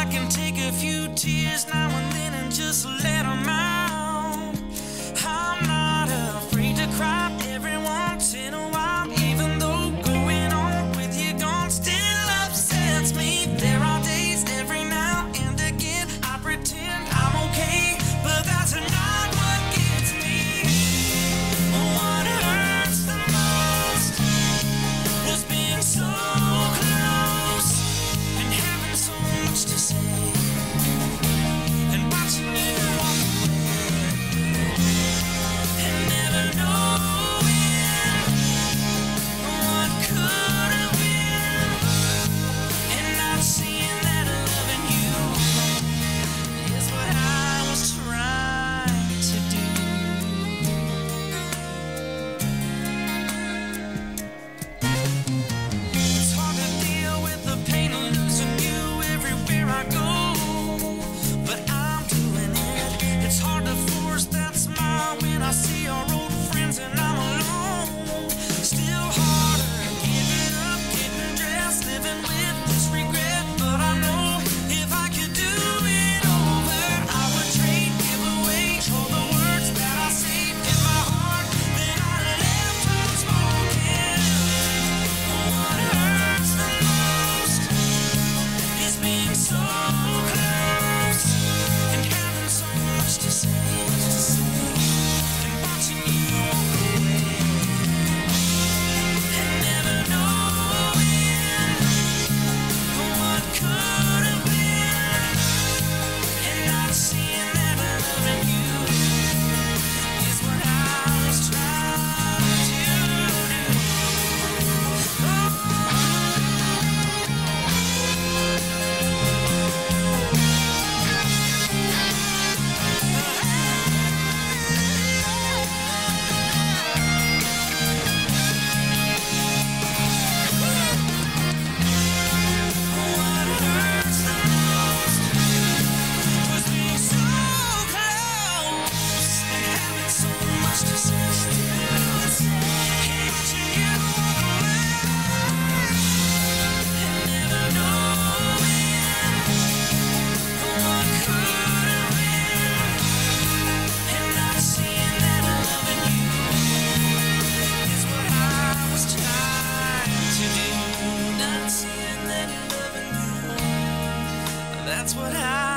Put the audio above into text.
I can take a few tears now and then and just let them out. I'm not afraid to cry every once in a while, even though going on with you gone still upsets me. There are days every now and again I pretend I'm okay, but that's not what gets me. What hurts the most was being so close and having so much to say, and watching you walk away and never knowing what could have been, and not seeing that loving you is what I was trying to do. It's hard to deal with the pain of losing you everywhere I go, but I'm doing it. It's hard to force that smile when I see our old friends and I'm alone. Still harder giving up, getting dressed, living with this regret. But I know if I could do it over, I would trade, give away all the words that I saved in my heart that I left unspoken. What hurts the most is being so close and having so much to say, and watching you walk away and never knowing what could have been, and not seeing that loving you is what I was trying to do. What hurts the most was being so close and having so much to say, and watching you walk away and never knowing what could have been, and not seeing that loving you is what I was trying to do. Not seeing that loving you, that's what I